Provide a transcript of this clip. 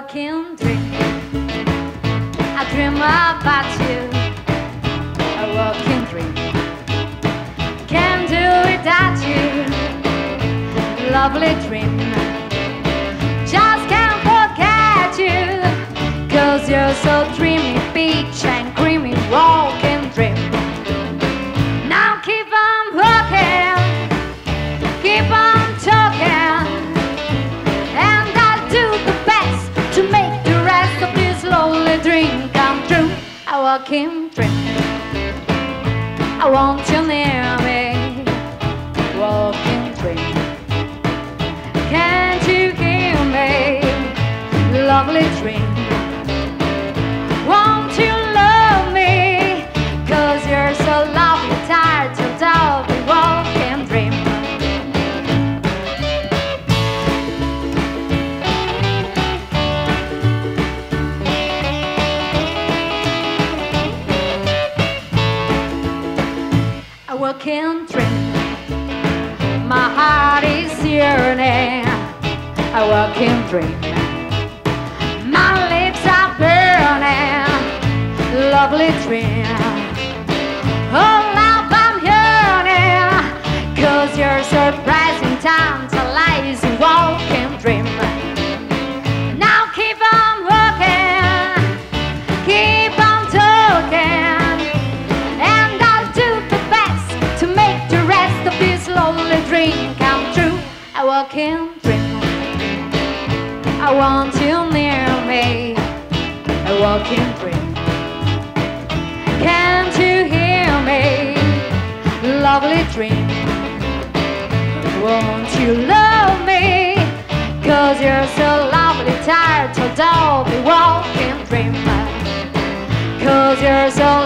walking dream. I dream about you. A walking dream. Can't do without you. Lovely dream. Just can't forget you. 'Cause you're so dreamy, peach and creamy walking dream. Now keep on walking. Keep on talking. And I'll do the best to make the rest of this lonely dream come true. A walking dream. I want you near me. Walking dream. Can't you hear me? Lovely dream. Won't you love me? 'Cause you're so lovely, tired to doubt the walking dream. A walking dream. My heart is yearning. A walking dream. My lips are burning. Lovely dream. Oh, love, I'm yearning. 'Cause you're surprising, tantalizing walking dream. Now keep on walking. Keep on talking. And I'll do the best to make the rest of this lonely dream come true. A walking dream. I want you near me. A walking dream. Can't you hear me? Lovely dream. Won't you love me? 'Cause you're so lovely, tired to dull the walking dream. 'Cause you're so